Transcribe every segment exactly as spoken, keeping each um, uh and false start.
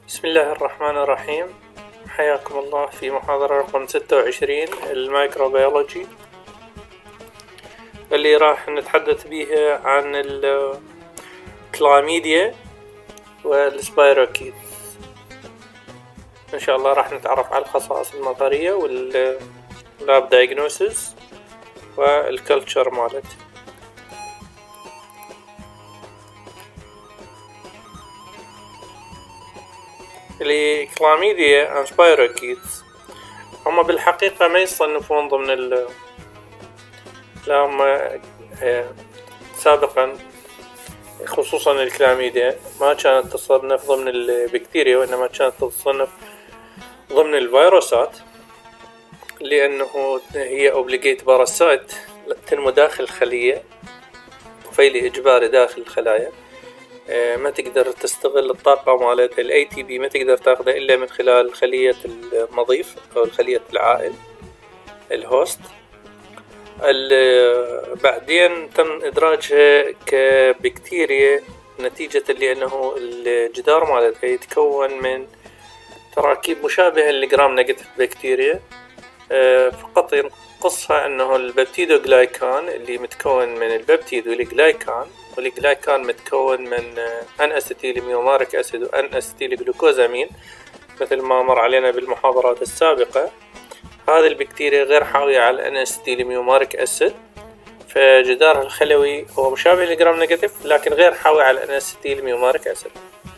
بسم الله الرحمن الرحيم. حياكم الله في محاضرة رقم ستة وعشرين الميكروبيولوجي اللي راح نتحدث بيها عن الكلاميديا والسبايروكيت. إن شاء الله راح نتعرف على الخصائص النظرية واللاب دايجنوسيس والكلتشر مالتها. الكلاميديا وسبايروكيتس هم بالحقيقة ما يصنفون ضمن ال لا هم سابقا خصوصا الكلاميديا ما كانت تصنف ضمن البكتيريا وإنما كانت تصنف ضمن الفيروسات، لأنه هي أوبليجيت باراسايت تنمو داخل الخلية، طفيلي إجباري داخل الخلايا، ما تقدر تستغل الطاقة مالتها ال إيه تي بي، ما تقدر تاخذها إلا من خلال خلية المضيف أو خلية العائل الهوست. بعدين تم إدراجها كبكتيريا نتيجة لأنه الجدار مالتها يتكون من تراكيب مشابهة للجرام نيجاتيف بكتيريا، فقط ينقصها أنه الببتيدوغلايكان اللي متكون من الببتيد والجلايكان، والجلايكان متكون من ان اسيتيل ميوماريك اسيد وان اسيتيل جلوكوزامين مثل ما مر علينا بالمحاضرات السابقة. هذه البكتيريا غير حاوية على ان اسيتيل ميوماريك اسيد، فجدارها الخلوي هو مشابه للجرام نيجاتيف لكن غير حاوي على ان اسيتيل ميوماريك اسيد.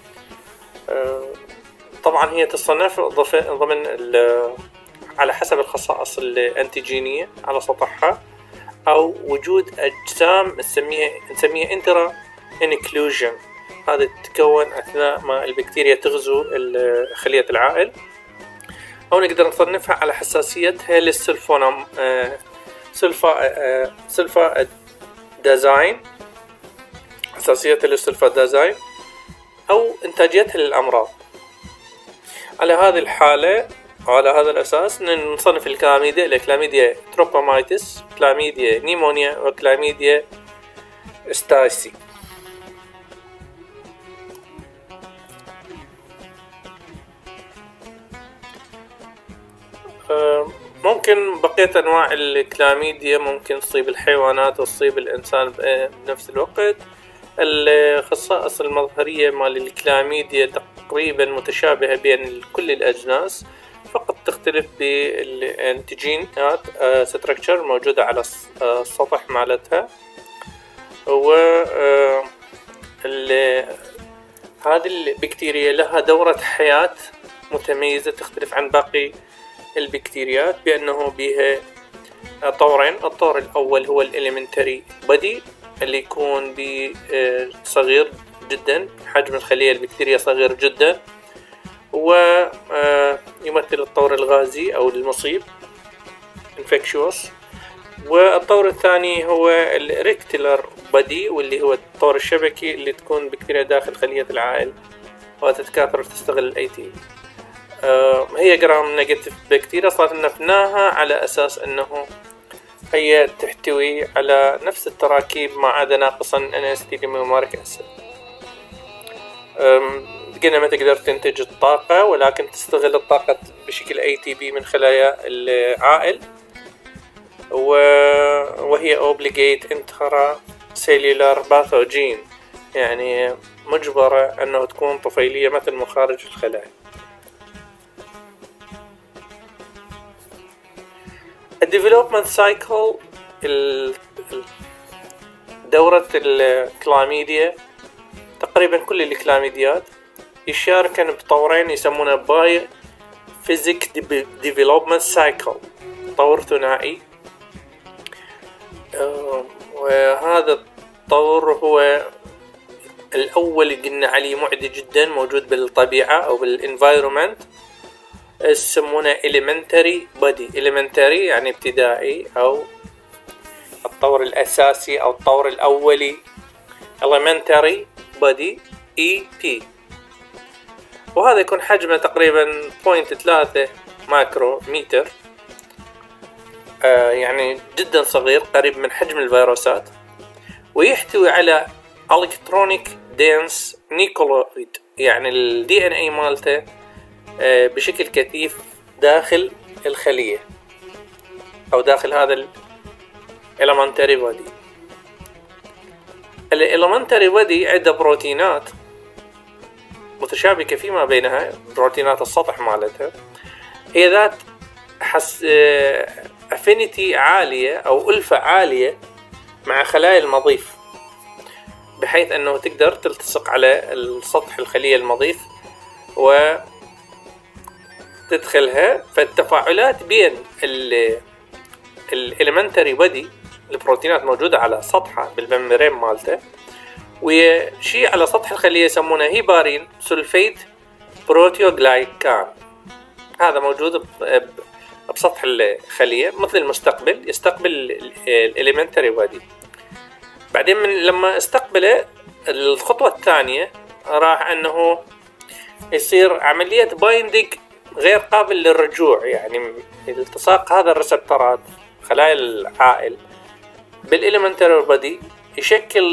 طبعا هي تصنف ضمن على حسب الخصائص الانتيجينية على سطحها أو وجود أجسام نسميها نسميها انترا انكلوجن، هذا تتكون أثناء ما البكتيريا تغزو خلية العائل، أو نقدر نصنفها على حساسيتها للسلفونام سلفا سلفا دازاين، حساسيتها للسلفا دازاين أو إنتاجيتها للأمراض. على هذه الحالة وعلى هذا الأساس نصنف الكلاميديا إلى كلاميديا تروبومايتس، كلاميديا نيمونيا، وكلاميديا ستايسي. ممكن بقية أنواع الكلاميديا ممكن تصيب الحيوانات وتصيب الإنسان بنفس الوقت. الخصائص المظهرية مال الكلاميديا تقريبا متشابهة بين كل الأجناس، فقط تختلف بالانتيجينات ستركتشر موجودة على السطح مالتها. و هذه البكتيريا لها دورة حياة متميزة تختلف عن باقي البكتيريات بأنه بها طورين. الطور الأول هو الإليمنتري بادي اللي يكون بصغير جدا، حجم الخلية البكتيريا صغير جدا، ويمثل الطور الغازي أو المصيب infectious. والطور الثاني هو الريكتيلر بادي واللي هو الطور الشبكي اللي تكون بكتيريا داخل خلية العائل وتتكاثر وتستغل ال إيه تي. هي جرام نيجاتيف بكتيريا صنفناها على أساس أنه هي تحتوي على نفس التراكيب ما عدا ناقصا ان اسيتيل ميوماريك اسيد. قلنا ما تقدر تنتج الطاقة ولكن تستغل الطاقة بشكل إيه تي بي من خلايا العائل، وهي اوبليجيت انترا سيلولار باثوجين، يعني مجبرة أنه تكون طفيلية مثل مخارج الخلايا. الديفلوبمنت سايكل، دورة الكلاميديا تقريبا كل الكلاميديات يشاركن بطورين يسمونه باي فيزيك ديفلوبمنت سايكل، طور ثنائي. وهذا الطور هو الأول قلنا عليه معدي جدا موجود بالطبيعة أو بالانفايرومنت، يسمونه elementary body. elementary يعني ابتدائي أو الطور الأساسي أو الطور الأولي. elementary body إي بي، وهذا يكون حجمه تقريبا بوينت ثلاثة مايكرو متر، آه يعني جدا صغير قريب من حجم الفيروسات، ويحتوي على electronic dense nucleoid يعني ال دي إن إيه مالته بشكل كثيف داخل الخلية أو داخل هذا ال elementary body. ال elementary body عدة بروتينات متشابكة فيما بينها، بروتينات السطح مالتها هي ذات حس affinity عالية أو ألفة عالية مع خلايا المضيف، بحيث أنه تقدر تلتصق على السطح الخلية المضيف وتدخلها. فالتفاعلات بين ال elementary body البروتينات موجودة على سطحها بالممبرين مالته، وشيء على سطح الخلية يسمونه هيبارين سلفيت بروتيوغلايكان. هذا موجود بسطح الخلية مثل المستقبل، يستقبل الاليمنتري بادي. بعدين من لما استقبله الخطوة الثانية راح انه يصير عملية بايندينج غير قابل للرجوع، يعني التصاق هذا الريسبترات خلايا العائل بالاليمنتري بادي يشكل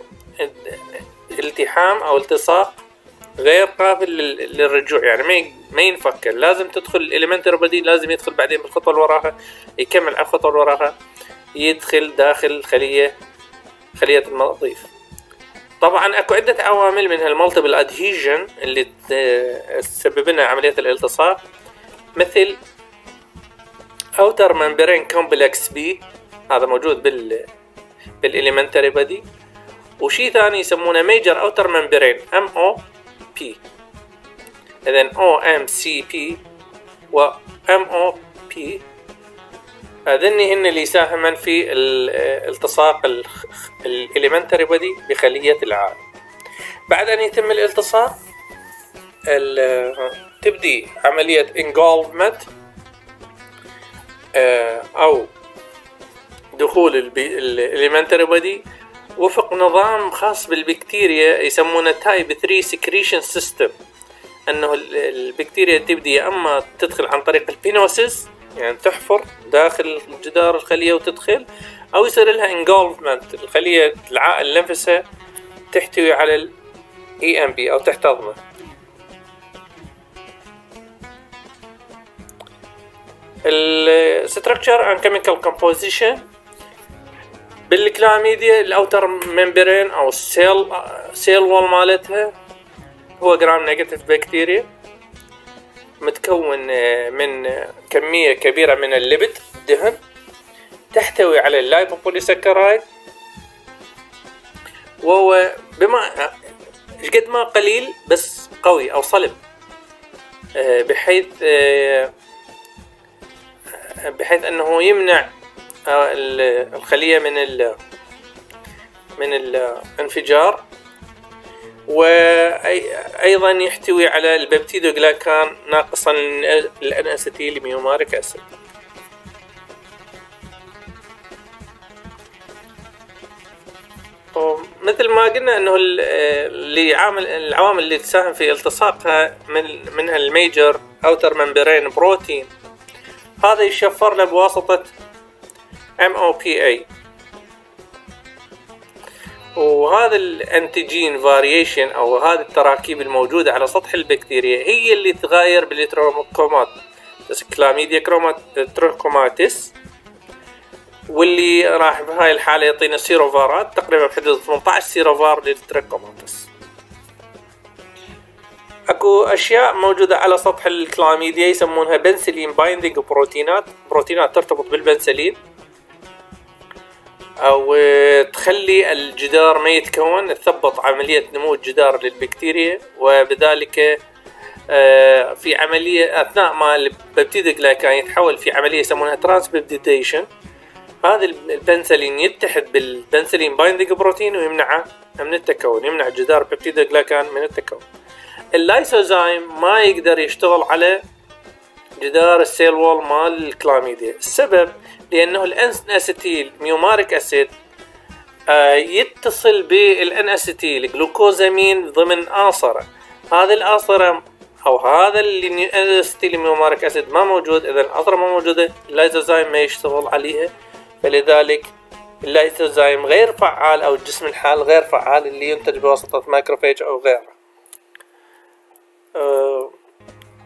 التحام او التصاق غير قابل للرجوع، يعني ما ما ينفك. لازم تدخل الاليمنتري بادي، لازم يدخل بعدين بالخطوه اللي وراها، يكمل على الخطوه اللي وراها، يدخل داخل خليه خليه المضيف. طبعا اكو عده عوامل منها المالتيبل ادهيجن اللي تسبب لنا عمليه الالتصاق، مثل اوتر ممبرين كومبلكس بي، هذا موجود بال بالاليمنتري بادي. وشي ثاني يسمونه ميجر اوتر ممبرين ام او بي، اذن او ام سي بي و ام او بي، هذني هن اللي يساهمن في الالتصاق الاليمنتري بادي بخلية العائل. بعد ان يتم الالتصاق تبدي عملية engulfment او دخول الاليمنتري بادي وفق نظام خاص بالبكتيريا يسمونه تايب ثري سكريشن سيستم. انه البكتيريا تبدي يا اما تدخل عن طريق البينوسيس، يعني تحفر داخل جدار الخلية وتدخل، او يصير لها انجولفمنت، الخلية العائل نفسها تحتوي على ال إي إم بي او تحتضنه. الستركتشر اند كيميكال كومبوزيشن بالكلاميديا الاوتر ممبرين او السيل سيل وول مالتها هو جرام نيجاتيف بكتيريا، متكون من كمية كبيرة من الليبيد دهن، تحتوي على اللايبوبوليساكرايد، وهو بما قد ما قليل بس قوي او صلب، بحيث بحيث انه يمنع الخلية من ال من الانفجار، وأيضا يحتوي على البيبتيدوغلايكان ناقصا الان اسيتيل ميوماريك اسيد. مثل ما قلنا انه اللي عامل العوامل اللي تساهم في التصاقها من منها الميجر اوتر ممبرين بروتين، هذا يشفر له بواسطة إم أو بي إيه، وهذا الانتيجين فاريشن او هذه التراكيب الموجودة على سطح البكتيريا هي اللي تغير بالتروكومات كلاميديا تروكوماتيس، واللي راح بهاي الحالة يعطينا سيروفارات تقريبا بحدود ثمانية عشر سيروفار للتروكوماتيس. اكو اشياء موجودة على سطح الكلاميديا يسمونها بنسلين بايندينج بروتينات، بروتينات ترتبط بالبنسلين او تخلي الجدار ما يتكون، تثبط عملية نمو الجدار للبكتيريا، وبذلك في عملية اثناء ما البيبتيدوغلايكان يتحول في عملية يسمونها ترانسبيبتيديشن، هذا البنسلين يتحد بالبنسلين بايندينج بروتين ويمنعه من التكون، يمنع جدار البيبتيدوغلايكان من التكون. اللايسوزايم ما يقدر يشتغل على جدار السيل وول مال الكلاميديا، السبب لأنه الان اسيتيل ميوماريك اسيد يتصل بالان اسيتيل جلوكوزامين ضمن آصرة، هذه الآصرة او هذا الان اسيتيل ميوماريك اسيد ما موجود، اذا الآصرة ما موجودة اللايسوزايم ما يشتغل عليها، فلذلك اللايسوزايم غير فعال او الجسم الحال غير فعال اللي ينتج بواسطة ماكروفاج او غيره.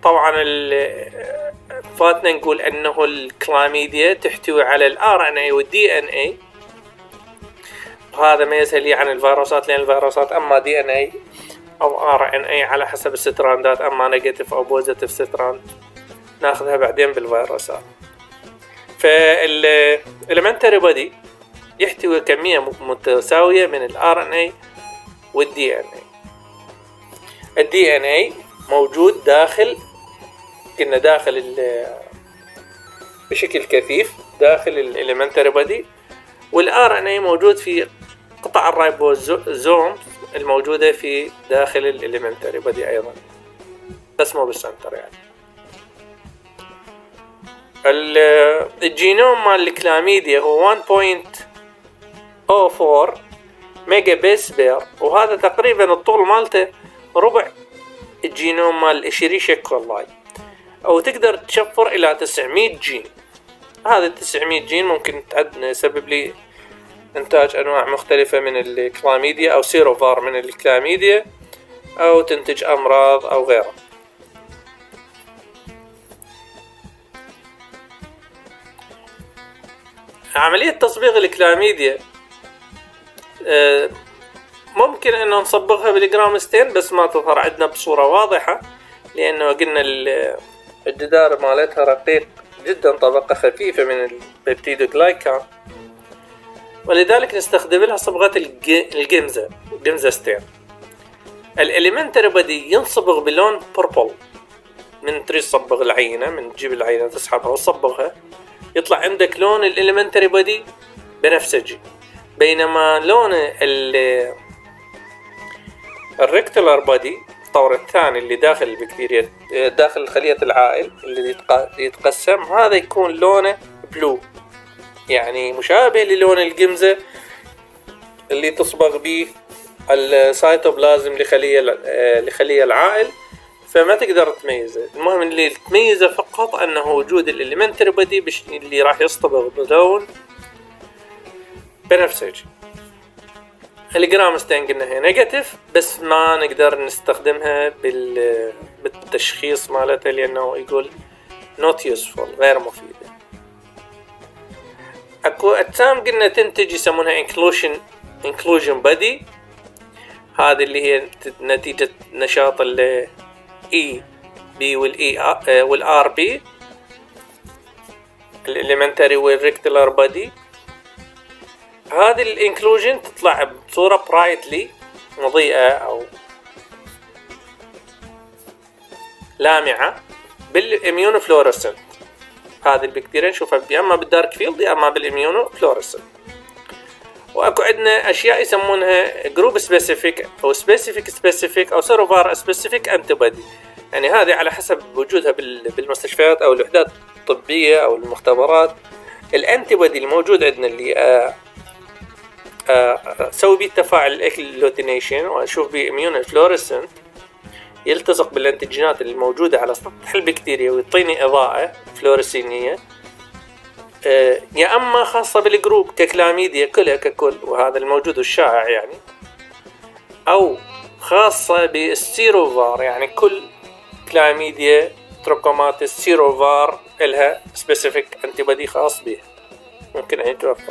طبعا فاتنا نقول انه الكلاميديا تحتوي على الار ان اي والدي ان اي، وهذا ما يسهل عن الفيروسات، لان الفيروسات اما دي ان اي او ار ان اي على حسب الستراندات، اما نيجاتيف او بوزيتيف ستراند ناخذها بعدين بالفيروسات. فالإليمنتري بودي يحتوي كمية متساوية من الار ان اي والدي ان اي. الدي ان اي موجود داخل، كنا داخل بشكل كثيف داخل الإليمنتري بودي، والار ان اي موجود في قطع الرايبوزوم الموجودة في داخل الإليمنتري بودي ايضا، بس مو بالسنتر يعني. الجينوم مال الكلاميديا هو واحد فاصلة صفر أربعة ميجا بيس بير، وهذا تقريبا الطول مالته ربع الجينوم مال إشيريشيا كولاي، او تقدر تشفر الى تسعمية جين. هذا تسعمية جين ممكن تسبب لي انتاج انواع مختلفة من الكلاميديا او سيروفار من الكلاميديا، او تنتج امراض او غيره. عملية تصبيغ الكلاميديا ممكن انه نصبغها بالجرام ستين، بس ما تظهر عندنا بصورة واضحة، لانه قلنا الجدار مالتها رقيق جدا، طبقة خفيفة من البيبتيدوغلايكان، ولذلك نستخدم لها صبغة الجمزة جمزة ستين. الإليمنتري بودي ينصبغ بلون بوربل، من تريد تصبغ العينة، من تجيب العينة تسحبها وتصبغها يطلع عندك لون الإليمنتري بودي بنفسجي، بينما لون الريكتولار بودي الطور الثاني اللي داخل البكتيريا داخل خلية العائل اللي يتقسم، هذا يكون لونه بلو، يعني مشابه للون الجمزة اللي تصبغ به السيتوبلازم لخلية لخلية العائل، فما تقدر تميزه. المهم اللي تميزه فقط انه وجود الإليمنتري بودي اللي راح يصطبغ بلون بنفسجي. الجرام ستين قلنا هي نيجاتيف، بس ما نقدر نستخدمها بالتشخيص مالتها، لانه يقول not useful غير مفيدة. اكو اجسام قلنا تنتج يسمونها inclusion inclusion body، هذه اللي هي نتيجة نشاط ال E B وال E وال R B الإليمنتري والريكتولار بودي. هذه الانكلوجن تطلع بصورة برايتلي مضيئة او لامعة بالاميونو فلورسنت. هذه البكتيريا نشوفها يا اما بالدارك فيلد يا اما بالاميونو فلورسنت. واكو عندنا اشياء يسمونها جروب سبيسيفيك او سبيسيفيك سبيسيفيك او سيروفار سبيسيفيك انتي بودي، يعني هذه على حسب وجودها بالمستشفيات او الوحدات الطبية او المختبرات. الانتي بودي الموجود عندنا اللي آه اسوي بيه تفاعل الاكلوتينيشن واشوف بيه اميون فلورسنت، يلتصق بالانتيجينات الموجودة على سطح البكتيريا ويعطيني اضاءة فلورسينية، أه يا اما خاصة بالجروب ككلاميديا كلها ككل، وهذا الموجود الشائع يعني، او خاصة بالسيروفار، يعني كل كلاميديا تروكوماتيس سيروفار لها سبيسيفيك انتي بودي خاص بها ممكن ان يتوفر.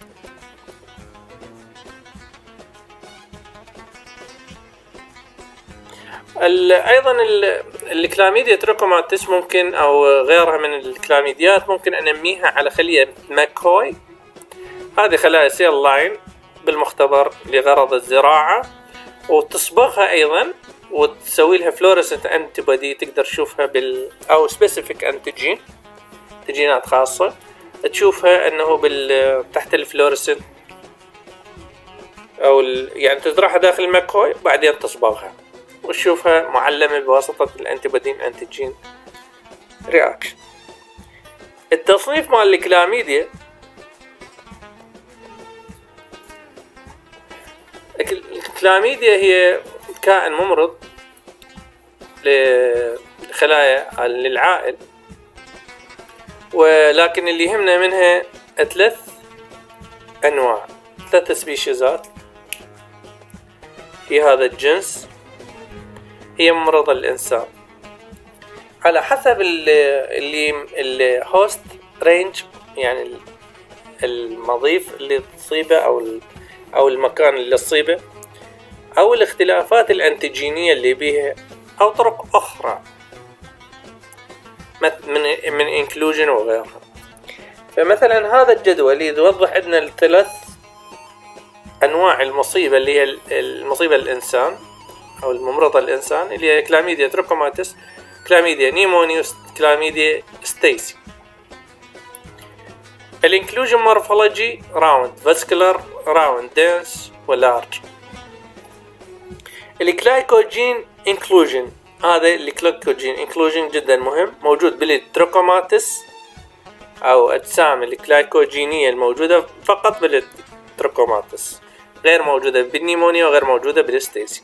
ايضا الكلاميديا تروكوماتيس ممكن او غيرها من الكلاميديات ممكن انميها على خلية ماكوي. هذه خلايا سيل لاين بالمختبر لغرض الزراعة، وتصبغها ايضا وتسوي لها فلورسنت انتي بودي تقدر تشوفها بال او سبيسيفيك انتيجين انتيجينات خاصة تشوفها انه بال تحت الفلورسنت او ال... يعني تزرعها داخل الماكوي بعدين تصبغها وتشوفها معلمة بواسطة الانتي بودي انتيجين رياكشن. التصنيف مال الكلاميديا الكلاميديا هي كائن ممرض لخلايا للعائل، ولكن اللي يهمنا منها ثلاث انواع ثلاث سبيشيزات في هذا الجنس. هي ممرضة الإنسان، على حسب اللي الهوست رينج، يعني المضيف اللي تصيبه او او المكان اللي تصيبه، او الاختلافات الانتيجينية اللي بيها، او طرق اخرى من من انكلوجن وغيرها. فمثلا هذا الجدول يوضح لنا الثلاث انواع المصيبة اللي هي المصيبة الانسان او الممرضة الانسان، اللي هي كلاميديا تراكوماتيس، كلاميديا نيمونيوس، كلاميديا ستيسي. الانكلوجن مورفولوجي راوند، فاسكولار، راوند، دنس، ولارج. الجلايكوجين انكلوجن، هذا الجلايكوجين انكلوجن جدا مهم، موجود بالتراكوماتيس او اجسام الجلايكوجينية الموجودة فقط بالتراكوماتيس، غير موجودة بالنيمونيا وغير موجودة بالستيسي.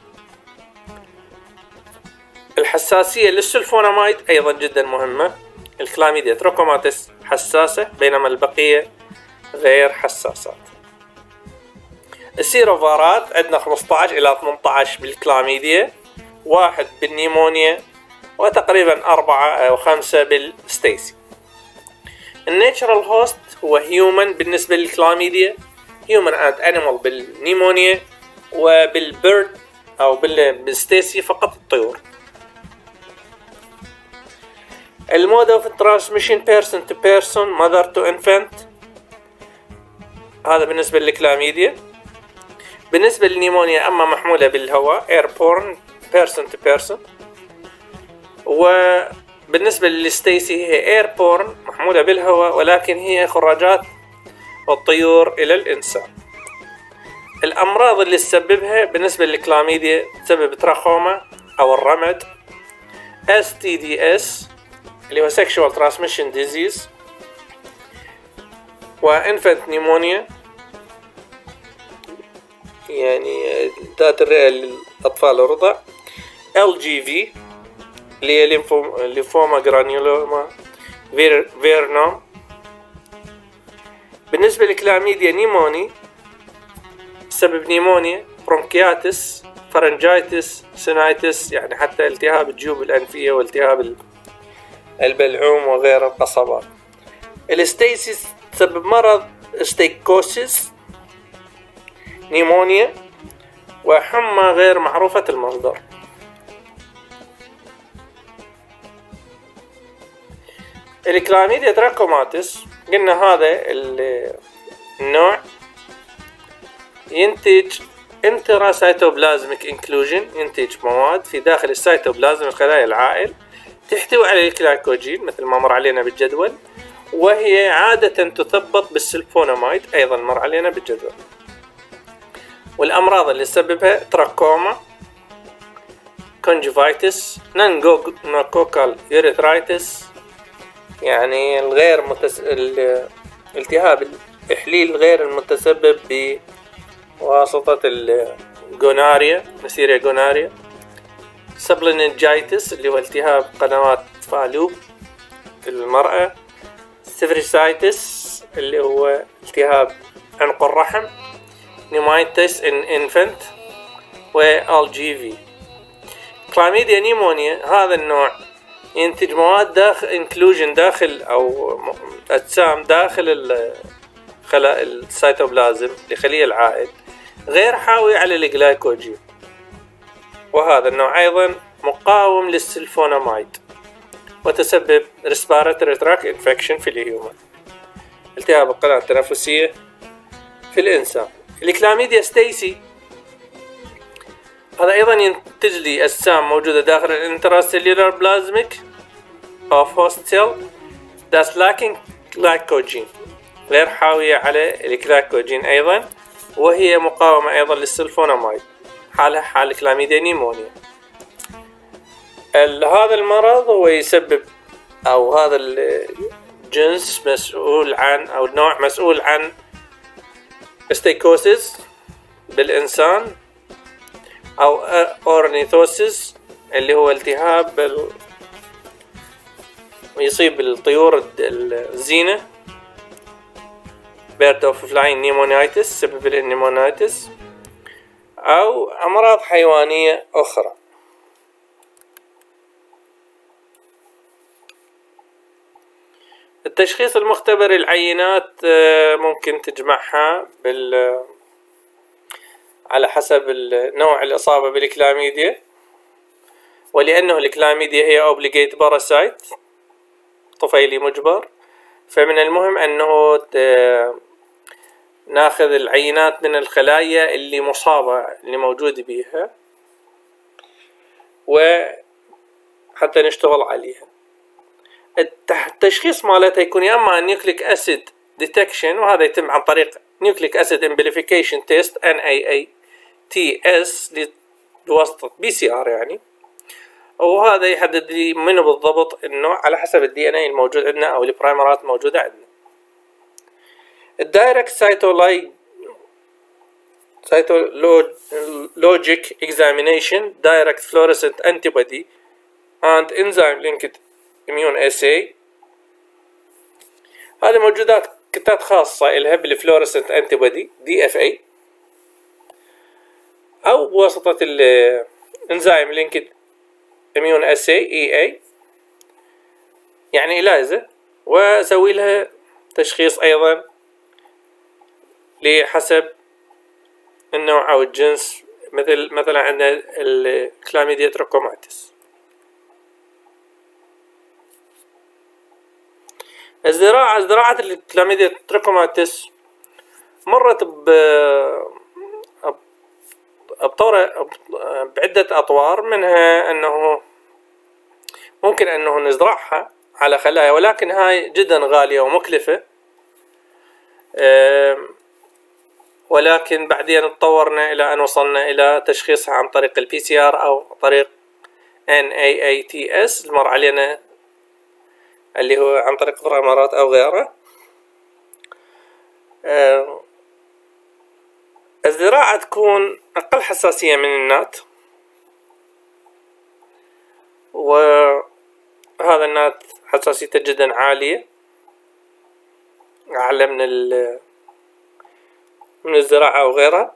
الحساسية للسلفوناميد ايضا جدا مهمة، الكلاميديا تراكوماتيس حساسة بينما البقية غير حساسات. السيروفارات عندنا خمسة عشر إلى ثمانية عشر بالكلاميديا، واحد بالنيمونيا، وتقريبا أربعة أو خمسة بالستيسي. الناتشرال هوست هو هيومن بالنسبة للكلاميديا، هيومن اند انيمال بالنيمونيا، وبالبيرد أو بالستيسي فقط الطيور. المود اوف ترانسميشن بيرسون تو بيرسون، ماذر تو انفانت، هذا بالنسبة للكلاميديا. بالنسبة للنيمونيا أما محمولة بالهواء airborne person to person، وبالنسبة للستيسي هي airborne محمولة بالهواء ولكن هي خراجات الطيور إلى الإنسان. الأمراض اللي تسببها بالنسبة للكلاميديا تسبب تراخوما أو الرمد، إس تي دي إس اللي هو sexual transmission disease، وانفنت نيمونيا يعني ذات الرئة للأطفال الرضع، إل جي في اللي هي ليمفوما جرانيولوما فيرنوم. بالنسبة للكلاميديا نيموني سبب نيمونيا، برونكياتس، فرنجايتس، سينايتس يعني حتى التهاب الجيوب الأنفية والتهاب البلعوم وغير القصبات. الستيسيس تسبب مرض ستيكوسيس، نيمونيا، وحمى غير معروفة المصدر. الكلاميديا تراكوماتيس قلنا هذا النوع ينتج انتراسيتوبلازميك انكلوجن، ينتج مواد في داخل السيتوبلازم خلايا العائل تحتوي على الجلايكوجين مثل ما مر علينا بالجدول، وهي عادة تثبط بالسلفوناميد أيضا مر علينا بالجدول. والأمراض اللي تسببها تراكوما، كونجوفايتس، نانجوكوكال يوريثرايتس يعني الغير متس... الالتهاب الإحليل غير المتسبب بواسطة الجوناريا، نسيريا جوناريا، سبلينجايتس اللي هو التهاب قنوات فالوب في المرأة، سيفريسايتس اللي هو التهاب عنق الرحم، نيمايتس ان انفنت، وال جي في. كلاميديا نيمونيا هذا النوع ينتج مواد داخل انكلوجن داخل او اجسام داخل الخلايا السيتوبلازم لخلية العائل غير حاوي على الجلايكوجين، وهذا النوع ايضا مقاوم للسلفوناميد وتسبب respiratory tract infection في الهيومن، التهاب القناة التنفسية في الإنسان. الكلاميديا ستيسي هذا أيضا ينتج لي أجسام موجودة داخل الانتراسيلولار بلازميك of host cell that's lacking glycogen، غير حاوية على الجلايكوجين أيضا، وهي مقاومة أيضا للسلفوناميد، حالها حال كلاميديا نيمونيا. هذا المرض هو يسبب أو هذا الجنس مسؤول عن أو النوع مسؤول عن ستيكوسيس بالإنسان، أو أورنيثوسيس اللي هو التهاب بال... يصيب الطيور الزينة، بيرد اوف فلاين نيمونايتس سبب النيمونايتس، أو أمراض حيوانية أخرى. التشخيص المختبري العينات ممكن تجمعها بال على حسب نوع الإصابة بالكلاميديا، ولأنه الكلاميديا هي أوبليجيت باراسايت طفيلي مجبر، فمن المهم أنه ناخذ العينات من الخلايا اللي مصابة اللي موجودة بيها وحتى نشتغل عليها. التشخيص مالتها يكون يا اما نيوكليك اسيد ديتكشن، وهذا يتم عن طريق نيوكليك اسيد امبليفيكيشن تيست ان اي اي تي اس بواسطة بي سي ار يعني، وهذا يحدد لي منه بالضبط النوع على حسب الدي ان اي الموجود عندنا او البرايمرات الموجودة عندنا. الدايركت سايتولاي سايتولوجيك اكزامينيشن دايركت فلوريسنت انتيبودي and enzyme linked immune assay، هذه موجودات كتات خاصة إلها بالفلوريسنت انتيبودي دي اف اي أو بواسطة الانزيم لينكد immune assay اي اي يعني إليزا، وأسوي لها تشخيص أيضا لحسب النوع أو الجنس، مثل مثلا عندنا الكلاميديا تراكوماتيس. الزراعة زراعة الكلاميديا تراكوماتيس مرت ب بطورة بعدة أطوار، منها أنه ممكن أنه نزرعها على خلايا، ولكن هاي جدا غالية ومكلفة، ولكن بعدين تطورنا إلى أن وصلنا إلى تشخيصها عن طريق البي سي آر أو طريق ان اي اي تي اس اللي مر علينا اللي هو عن طريق برايمرات أو غيره. الزراعة تكون أقل حساسية من النات، وهذا النات حساسيته جدا عالية، أعلى من من الزراعة أو غيرها.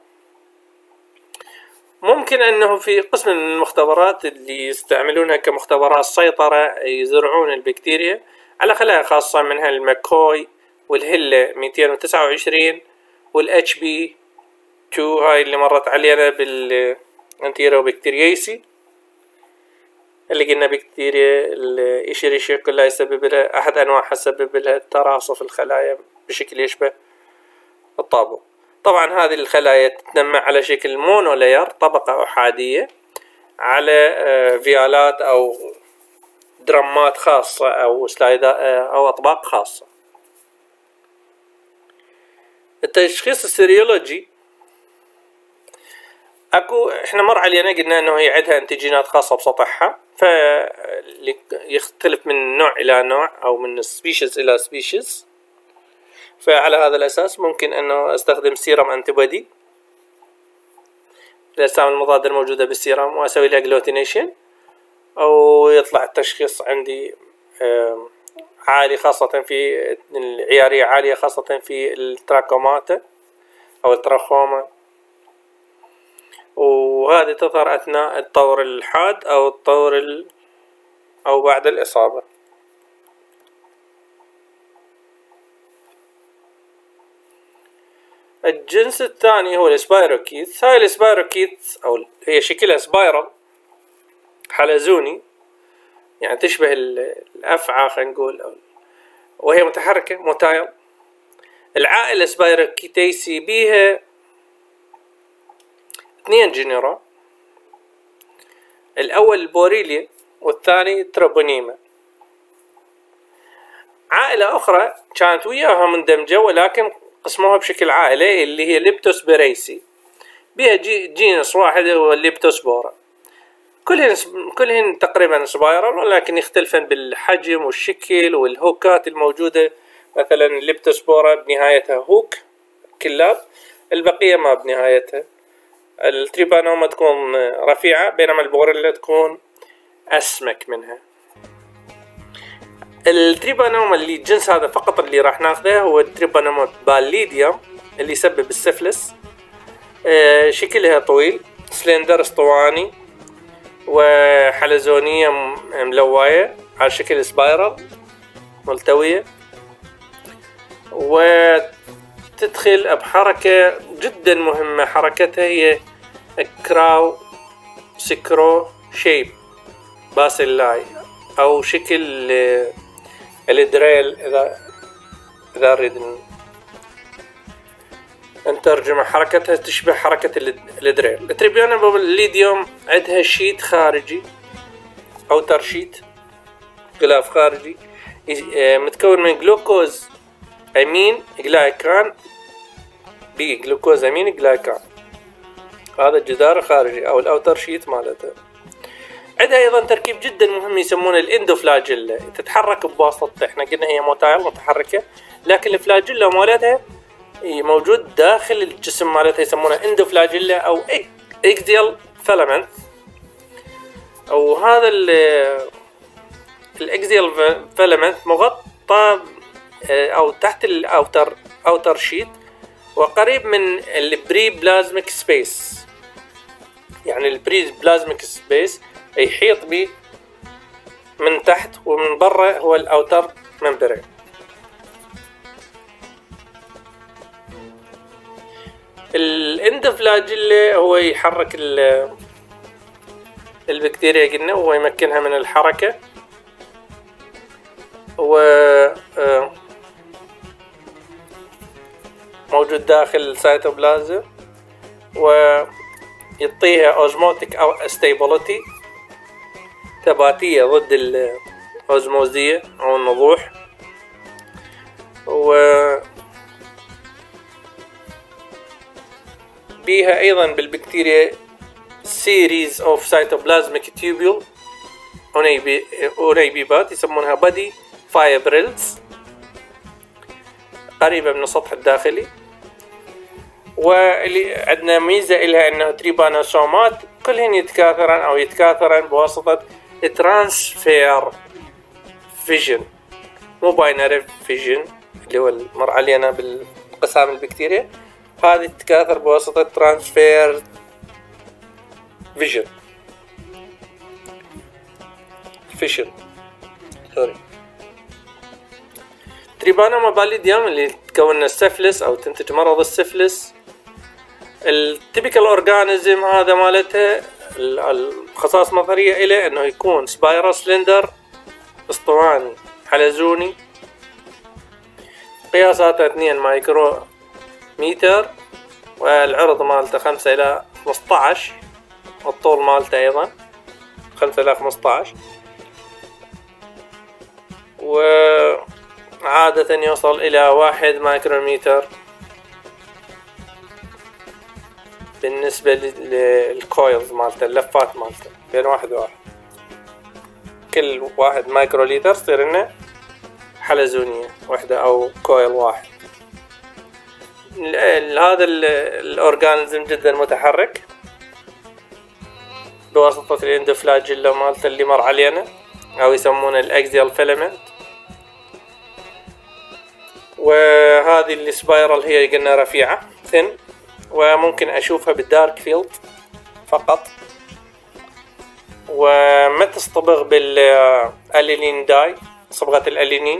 ممكن أنه في قسم من المختبرات اللي يستعملونها كمختبرات سيطرة يزرعون البكتيريا على خلايا خاصة، منها الماكوي والهلة مئتين وتسعة وعشرين والاتش بي اثنين، هاي اللي مرت علينا بالانتيروبكتيرياسي اللي قلنا بكتيريا الإيشيريشيا كلها يسبب لها أحد أنواعها يسبب لها تراصف الخلايا بشكل يشبه الطابو. طبعا هذه الخلايا تتنمى على شكل مونولاير، طبقة أحادية على فيالات أو درامات خاصة أو سلايدات أو أطباق خاصة. التشخيص السيريولوجي اكو احنا مر علينا قلنا انه هي عندها انتيجينات خاصة بسطحها، فيختلف من نوع الى نوع او من سبيشيز الى سبيشيز، فعلى هذا الاساس ممكن انه استخدم سيرم انتيبودي الاجسام المضادة الموجودة بالسيرم واسوي لها جلوتينيشن، او يطلع التشخيص عندي عالي خاصة في العيارية عالية خاصة في التراكوماتا او التراخوما، وهذه تظهر أثناء الطور الحاد أو الطور ال... أو بعد الإصابة. الجنس الثاني هو السبايروكيت. هاي السبايروكيت أو هي شكلها سبايرال حلزوني، يعني تشبه الأفعى خلينا نقول، أو وهي متحركة موتايل. العائلة سبايروكيتيسي بيها اثنين جنرا، الأول البوريليا والثاني تروبونيما. عائلة أخرى كانت وياها مندمجة ولكن قسموها بشكل عائلة اللي هي ليبتوسبيريسي، بها جي جينس واحد هو الليبتوسبورا. كلهن كلهن تقريبا سبايرال، ولكن يختلفن بالحجم والشكل والهوكات الموجودة. مثلا الليبتوسبورا بنهايتها هوك كلاب، البقية ما بنهايتها. التريبانوما تكون رفيعة بينما البوريلا تكون أسمك منها. التريبانوما اللي الجنس هذا فقط اللي راح ناخذه هو التريبانوما باليديوم اللي يسبب السفلس. شكلها طويل سلندر اسطواني وحلزونية ملوية على شكل سبايرال ملتوية، وتدخل بحركة جدا مهمة، حركتها هي كراو سكرو شيب باسيلاي، أو شكل الدريل إذا إذا نريد نترجم. حركتها تشبه حركة الدريل. التريبيانو بالليديوم عندها شيت خارجي أو ترشيت غلاف خارجي متكون من جلوكوز أمين جلايكان بي جلوكوز أمين جلايكان، هذا الجدار الخارجي أو الأوتر شيت مالتها. عندها أيضا تركيب جدا مهم يسمونه الإندوفلاجيلا، تتحرك بواسطة، احنا قلنا هي موتايل متحركة، لكن الفلاجيلا مالتها موجود داخل الجسم مالتها يسمونه إندوفلاجيلا أو إكزيال فيلامنت. أو هذا الإكزيال فيلامنت مغطى أو تحت الأوتر أوتر شيت وقريب من البري بلازميك سبيس، يعني البري بلازميك سبيس يحيط به من تحت، ومن برا هو الأوتر ممبرين. الاندوفلاجيلا هو يحرك البكتيريا قلنا، وهو يمكنها من الحركة، و موجود داخل السيتوبلازم، ويعطيها اوزموتيك او ستابيليتي، ثباتية ضد الأوزموزية او النضوح. و بيها ايضا بالبكتيريا series of cytoplasmic tubule أنيبيبات يسمونها body fibrils قريبة من السطح الداخلي. واللي عندنا ميزة إلها أنه تريبانوسومات كلهن يتكاثرن أو يتكاثرن بواسطة ترانسفير فيجن، مو باينري فيجن اللي هو المرعلينة بالقسام البكتيريا، هذه تتكاثر بواسطة ترانسفير فيجن فيشن سوري. تريبانوما باليديوم اللي تكون السفلس أو تنتج مرض السفلس، التيبيكال أورجانيزم هذا مالتها الخصائص النظرية إليه أنه يكون سبايرال سلندر اسطواني حلزوني، قياساته اثنين مايكرو متر، والعرض مالته خمسة إلى خمسة عشر، الطول مالته أيضا خمسة إلى خمسة عشر، وعادة يوصل إلى واحد مايكرومتر بالنسبة للكويلز مالته، اللفات مالته بين واحد وواحد، كل واحد مايكرو لتر يصير لنا حلزونية واحدة أو كويل واحد. هذا الأورجانيزم جدا متحرك بواسطة الاندوفلاجيلا مالته اللي مر علينا، أو يسمونه الأكزيال فيلامنت. وهذه السبايرال هي قلنا رفيعة ثن، وممكن أشوفها بالدارك فيلد فقط، وما تصطبغ بالألينين داي صبغة الألينين،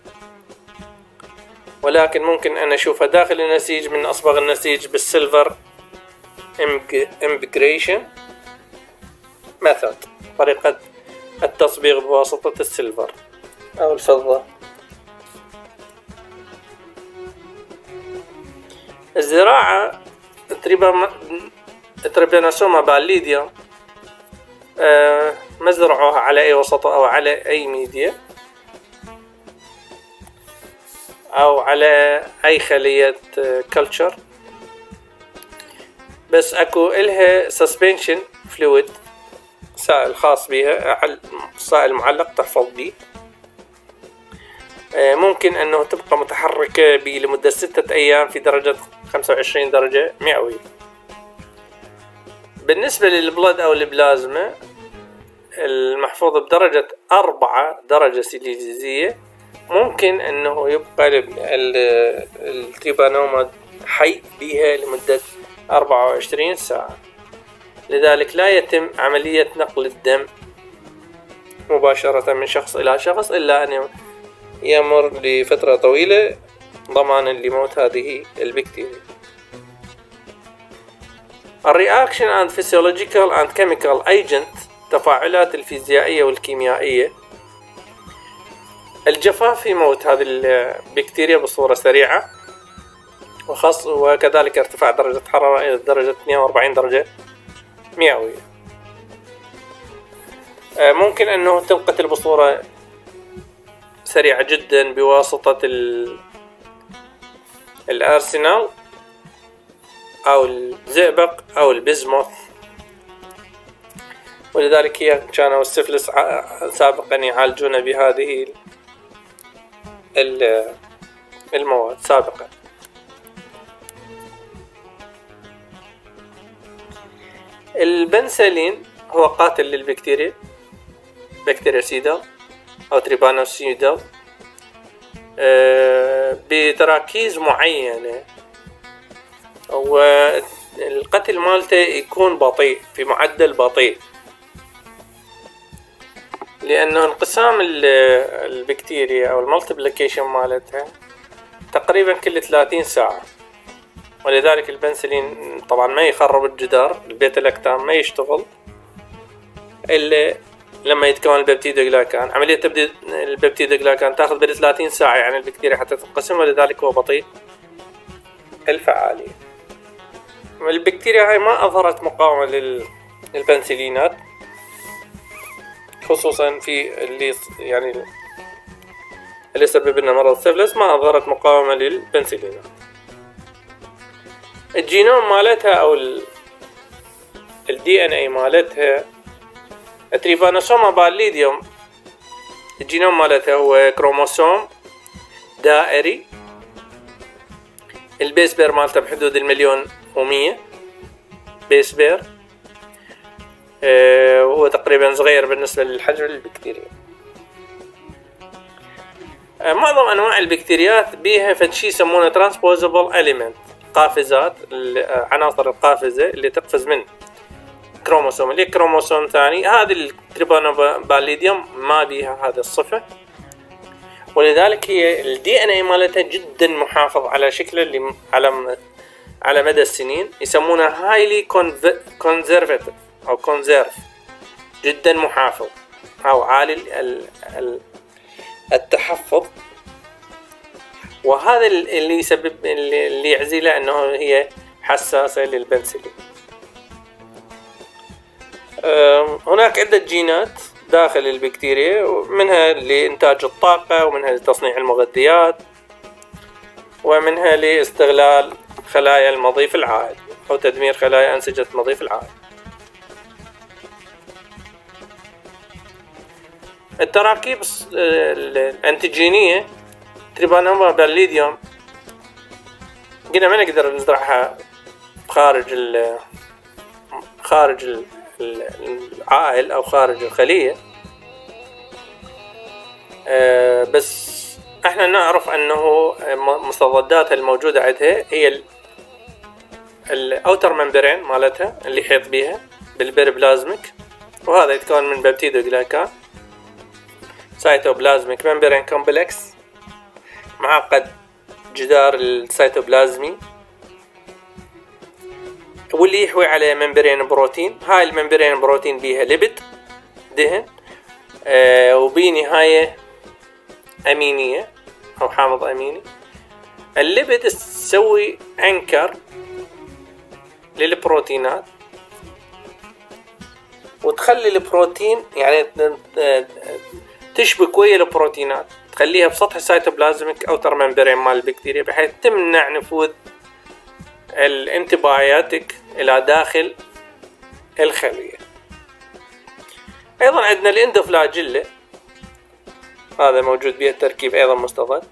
ولكن ممكن أن أشوفها داخل النسيج من أصبغ النسيج بالسيلفر إمبجريشن ميثود، طريقة التصبيغ بواسطة السيلفر أو الفضة. الزراعة تريبانوسوما باليديوم أه ما زرعوها على أي وسط أو على أي ميديا أو على أي خلية كلتشر، بس أكو إلها سسبنشن فلويد، سائل خاص بها، سائل معلق تحفظ به، ممكن أنه تبقى متحركة به لمدة ستة أيام في درجة خمسة وعشرين درجة مئوية. بالنسبة للبلد أو البلازما المحفوظ بدرجة أربعة درجة سيليزية، ممكن أنه يبقى التريبانوما حي بها لمدة أربعة وعشرين ساعة، لذلك لا يتم عملية نقل الدم مباشرة من شخص إلى شخص إلا أن يمر لفترة طويلة ضمانا لموت هذه البكتيريا. الرياكشن and physiological and chemical agent، التفاعلات الفيزيائية والكيميائية. الجفاف في موت هذه البكتيريا بصورة سريعة، وخاص وكذلك ارتفاع درجة حرارة إلى درجة مئة وأربعين درجة مئوية. ممكن أنه تنقتل بصورة سريعة جدا بواسطة الأرسنال أو الزئبق أو البزموث، ولذلك هي كانوا السفلس سابقا يعالجون بهذه المواد سابقا. البنسلين هو قاتل للبكتيريا، بكتيريسيدا أو تريبانوسيدا، بتراكيز معينة، والقتل مالته يكون بطيء في معدل بطيء، لأنه انقسام البكتيريا أو المالتيبليكيشن مالتها تقريبا كل ثلاثين ساعة، ولذلك البنسلين طبعا ما يخرب الجدار، البيتا لاكتام ما يشتغل إلا لما يتكون البيبتيدوغلاكان. عملية تبديد البيبتيدوغلاكان تاخذ بين ثلاثين ساعة يعني البكتيريا حتى تنقسم، ولذلك هو بطيء الفعالية. البكتيريا هاي ما أظهرت مقاومة للبنسلينات، خصوصا في اللي يعني اللي سبب لنا مرض السفلس ما أظهرت مقاومة للبنسلينات. الجينوم مالتها أو الدي ان اي مالتها، تريبانوسوما باليديوم الجينوم مالتها هو كروموسوم دائري، البيس بير مالته بحدود المليون ومية بيس بير، أه وهو تقريبا صغير بالنسبة للحجم البكتيريا. أه معظم أنواع البكتيريات بيها فشي يسمونه ترانسبوزبل إليمنت، قافزات، العناصر القافزة اللي تقفز من كروموسوم اللي كروموسوم ثاني. هذه التريبانوباليديوم ما بيها هذه الصفة، ولذلك هي الدي ان اي مالتها جدا محافظ على شكله اللي على على مدى السنين، يسمونه هايلي كونزرفتيف او كونزيرف، جدا محافظ او عالي التحفظ. وهذا اللي يسبب اللي يعزله انه هي حساسة للبنسلين. هناك عدة جينات داخل البكتيريا، منها لإنتاج الطاقة، ومنها لتصنيع المغذيات، ومنها لاستغلال خلايا المضيف العائل أو تدمير خلايا أنسجة المضيف العائل. التراكيب الأنتيجينية تريبانوباليديوم قلنا ما نقدر نزرعها خارج ال خارج ال العائل أو خارج الخلية، أه بس احنا نعرف انه مستضداتها الموجودة عندها هي الاوتر ممبرين مالتها اللي يحيط بيها بالبيربلازميك، وهذا يتكون من بيبتيدوغلاكان، سايتوبلازميك ممبرين كومبلكس معقد جدار السيتوبلازمي، واللي يحوي على ممبرين بروتين. هاي الممبرين بروتين بيها ليبيد دهن، آه وبنهاية أمينية أو حامض أميني. الليبيد تسوي أنكر للبروتينات، وتخلي البروتين يعني تشبك ويا البروتينات، تخليها بسطح السيتوبلازميك أوتر ممبرين مال البكتيريا، بحيث تمنع نفوذ الانتبايوتيك إلى داخل الخلية. أيضا عندنا الاندوفلاجيلا، هذا موجود به التركيب أيضا مستضد.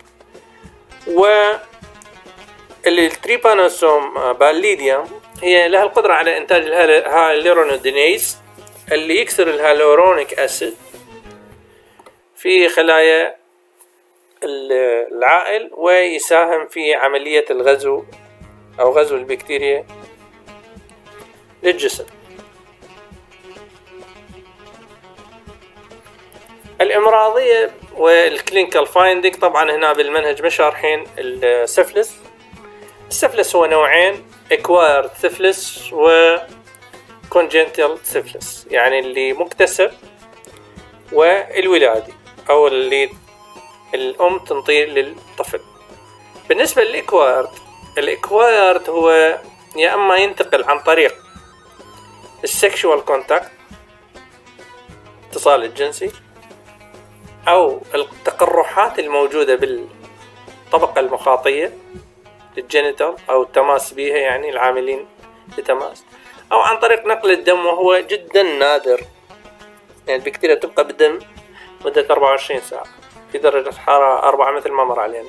والتريبانوسوم باليديوم هي لها القدرة على إنتاج الهالورونيدينيز اللي يكسر الهالورونيك أسيد في خلايا العائل، ويساهم في عملية الغزو أو غزو البكتيريا للجسم. الإمراضية والكلينيكال فايندينج طبعا هنا بالمنهج مش شارحين السفلس. السفلس هو نوعين: acquired syphilis و congenital syphilis، يعني اللي مكتسب والولادي أو اللي الأم تنطيه للطفل. بالنسبة للإكوايرد، الإكوايرد هو يا أما ينتقل عن طريق السكشوال كونتاكت، الاتصال الجنسي، أو التقرحات الموجودة بالطبقة المخاطية للجينيتال أو التماس بها، يعني العاملين لتماس، أو عن طريق نقل الدم، وهو جدا نادر. يعني البكتيريا تبقى بالدم مدة أربعة وعشرين ساعة في درجة حرارة أربعة مثل ما مر علينا.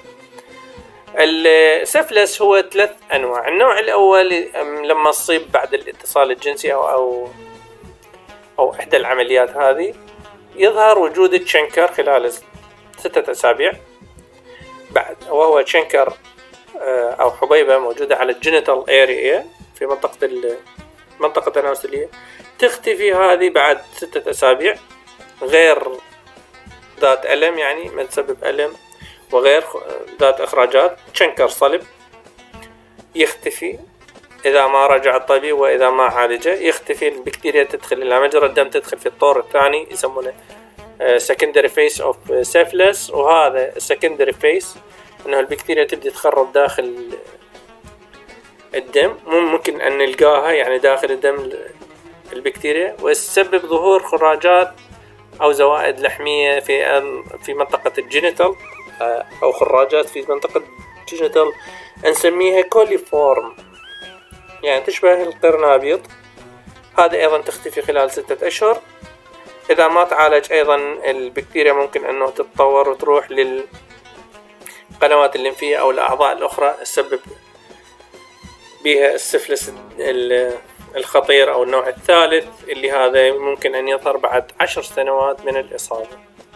السفلس هو ثلاث أنواع. النوع الأول لما تصيب بعد الاتصال الجنسي أو أو أو إحدى العمليات هذه، يظهر وجود تشنكر خلال ستة أسابيع بعد، وهو تشنكر أو حبيبة موجودة على الجينيتال اريا في منطقة المنطقة التناسلية، تختفي هذه بعد ستة أسابيع، غير ذات ألم، يعني ما تسبب ألم، وغير ذات إخراجات. تشنكر صلب يختفي إذا ما رجع الطبيب وإذا ما عالجه، يختفي. البكتيريا تدخل إلى مجرى الدم، تدخل في الطور الثاني يسمونه secondary phase of syphilis. وهذا secondary phase إنه البكتيريا تبدأ تخرب داخل الدم، ممكن أن نلقاها يعني داخل الدم البكتيريا، وتسبب ظهور خراجات أو زوائد لحمية في في منطقة الجينيتال، أو خراجات في منطقة الجينيتال نسميها كوليفورم، يعني تشبه القرنابيط. هذا أيضا تختفي خلال ستة أشهر. إذا ما تعالج أيضا البكتيريا ممكن أنه تتطور وتروح للقنوات الليمفية أو الأعضاء الأخرى، تسبب بها السفلس الخطير أو النوع الثالث، اللي هذا ممكن أن يظهر بعد عشر سنوات من الإصابة.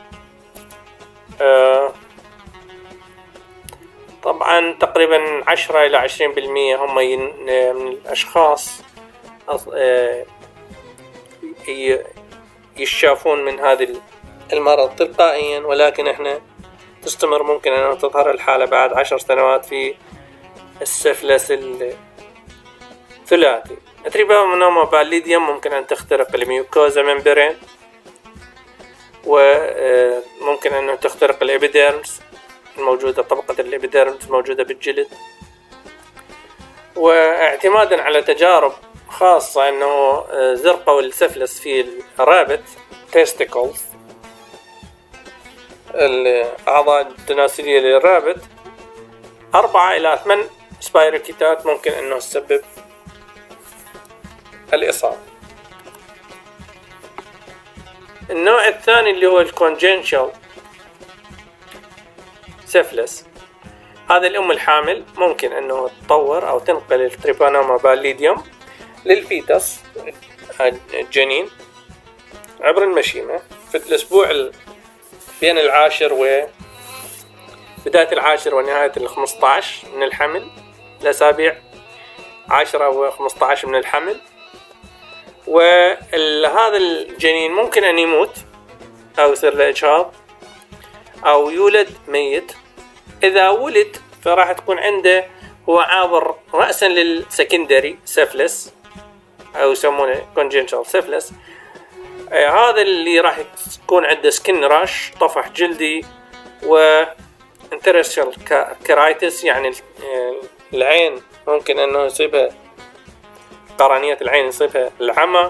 آه طبعا تقريبا عشرة إلى عشرين بالمئة هم من الأشخاص يشافون من هذا المرض تلقائيا، ولكن احنا تستمر، ممكن أن تظهر الحالة بعد عشر سنوات في السفلس الثلاثي. تريبانوما باليديوم ممكن أن تخترق الميوكوزا ممبرين، وممكن أن تخترق الإبيديرمس الموجودة، طبقة الإبيديرمس موجودة بالجلد. واعتمادا على تجارب خاصة أنه زرقوا السفلس في الرابت تيستيكلز، الأعضاء التناسلية للرابت، أربعة إلى ثمان سبايروكيتات ممكن أنه تسبب الإصابة. النوع الثاني اللي هو الكونجنشال سفلس، هذا الأم الحامل ممكن أنه تطور أو تنقل التريبانوما باليديوم للفيتس الجنين عبر المشيمة في الأسبوع بين العاشر و بداية العاشر ونهاية الخمسة عشر من الحمل، الأسابيع عشرة وخمسة عشر من الحمل. وهذا الجنين ممكن أن يموت أو يصير له إجهاض أو يولد ميت. إذا ولد فراح تكون عنده هو عابر رأسا للسكندري سفلس أو يسمونه congenital syphilis. آه هذا اللي راح تكون عنده سكن راش، طفح جلدي، و interstitial keratitis، يعني العين ممكن أنه يصيبها، قرنية العين يصيبها العمى،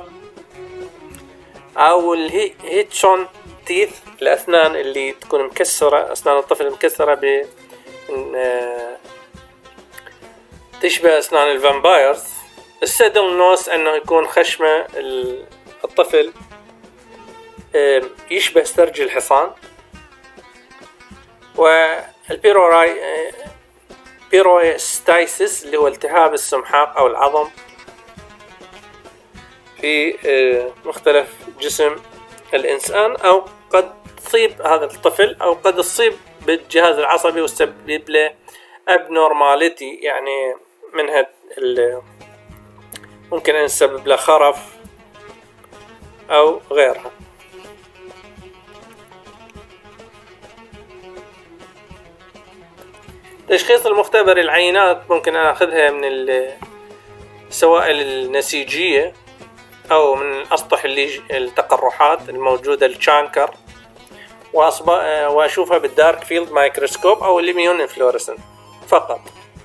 أو الهيتشون تيث، الأسنان اللي تكون مكسرة، أسنان الطفل مكسرة ب تشبه أسنان الفامبايرز. السيدل نوس أنه يكون خشمة الطفل يشبه سرج الحصان. والبيروراي بيروستايسيس اللي هو التهاب السمحاق أو العظم في مختلف جسم الإنسان، أو قد تصيب هذا الطفل أو قد تصيب بالجهاز العصبي وتسبب له abnormality، يعني منها ممكن أن تسبب له خرف أو غيرها. تشخيص المختبر العينات ممكن أخذها من السوائل النسيجية أو من الأسطح اللي التقرحات الموجودة الشانكر، وأشوفها بالدارك فيلد مايكروسكوب أو الإميون فلوريسنت فقط.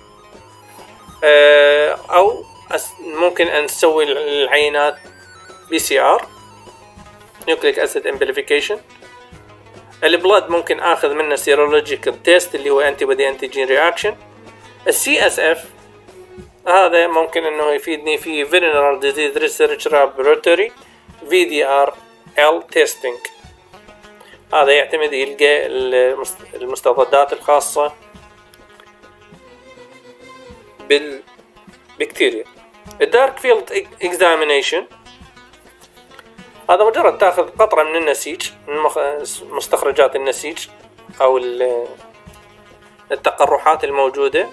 أو ممكن أن نسوي العينات بي سي آر نيوكليك أسيد امبليفيكيشن. البلاد ممكن اخذ منه سيرولوجيكال تيست اللي هو انتي بودي انتيجين رياكشن. السي اس اف هذا ممكن انه يفيدني في فينرال ديزيز ريسيرش لابوراتوري في دي ار ال تيستينج. هذا يعتمد يلقى المستضدات الخاصة بالبكتيريا. الدارك فيلد اكزامينيشن هذا مجرد تاخذ قطرة من النسيج من مستخرجات النسيج أو التقرحات الموجودة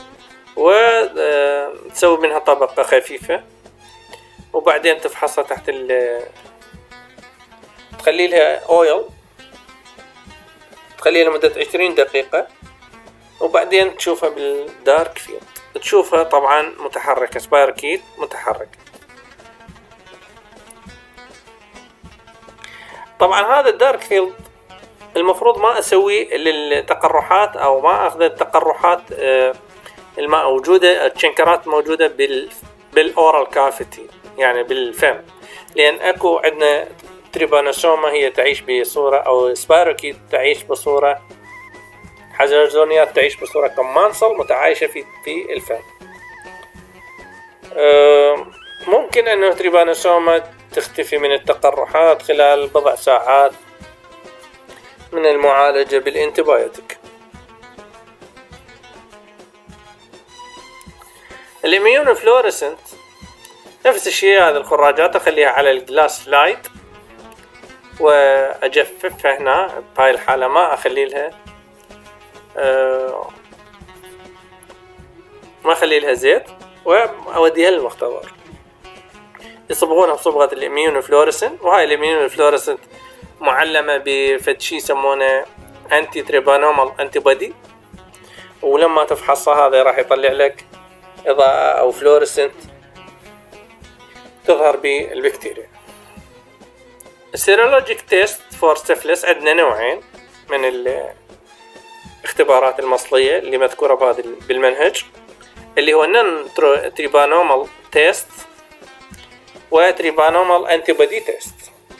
وتسوي منها طبقة خفيفة، وبعدين تفحصها تحت ال تخلي لها أويل تخليها لمدة عشرين دقيقة، وبعدين تشوفها بالدارك فيلد. تشوفها طبعا متحركة سبايركيت متحركة. طبعا هذا الدارك فيلد المفروض ما اسويه للتقرحات او ما اخذ التقرحات الموجوده الشنكرات موجوده بال بالاورال كافيتي يعني بالفم، لان اكو عندنا تريبانوسوما هي تعيش بصوره او سبايروكيت تعيش بصوره حلزونيات تعيش بصوره كمانصل متعايشه في في الفم. ممكن انه تريبانوسوما تختفي من التقرحات خلال بضع ساعات من المعالجة بالانتبايوتيك. الاميون فلوريسنت نفس الشيء، هذه الخراجات اخليها على الجلاس سلايد واجففها هنا. بهاي الحالة ما اخلي لها أه ما اخلي لها زيت واوديها للمختبر يصبغونها بصبغة الاميون فلوريسنت. وهاي الاميون فلوريسنت معلمة بفد شي يسمونه انتي تريبانومال انتي بودي، ولما تفحصها هذا راح يطلع لك اضاءة او فلوريسنت تظهر بالبكتيريا. السيرولوجيك تيست فور سيفلس عندنا نوعين من الاختبارات المصلية اللي مذكورة بهذا بالمنهج، اللي هو نون تريبانومال تيست وتريبانومال انتي بودي تيست.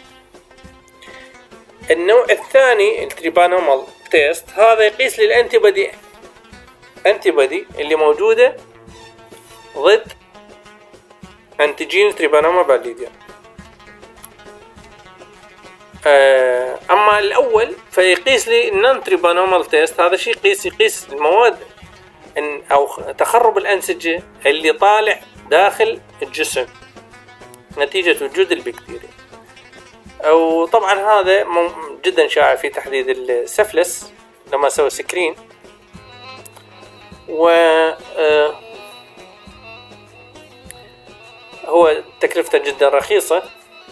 النوع الثاني التريبانومال تيست هذا يقيس للانتي بودي انتي بودي اللي موجوده ضد انتيجين تريبانوما باليديا. اما الاول فيقيس لي النون تريبانومال تيست، هذا شيء يقيس يقيس المواد او تخرب الانسجه اللي طالع داخل الجسم نتيجة وجود البكتيريا. وطبعا هذا جدا شائع في تحديد السفلس لما اسوي سكرين، و هو تكلفته جدا رخيصة،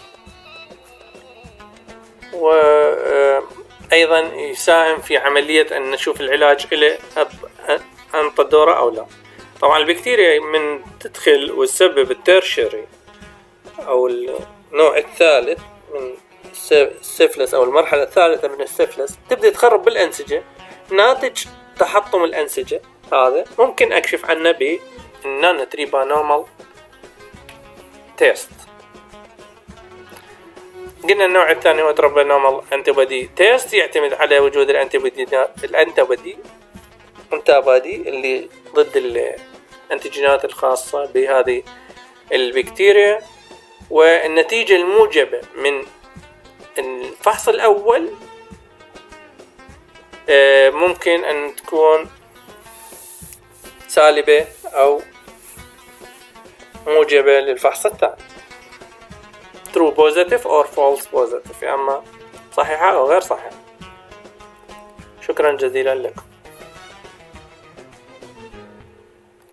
وأيضا يساهم في عملية أن نشوف العلاج إلى أنطى الدورة أو لا. طبعا البكتيريا من تدخل وتسبب التيرشري أو النوع الثالث من السيفلس أو المرحلة الثالثة من السيفلس تبدأ تخرب بالأنسجة ناتج تحطم الأنسجة. هذا ممكن أكشف عنه بالنون تريبانومال تيست. قلنا النوع الثاني هو تريبانومال انتيبودي تيست، يعتمد على وجود الانتيبودي الانتيبودي انتابادي اللي ضد الانتيجينات الخاصة بهذه البكتيريا. والنتيجة الموجبة من الفحص الأول ممكن أن تكون سالبة أو موجبة للفحص الثاني، true positive or false positive، أما صحيحة أو غير صحيحة. شكرا جزيلا لكم.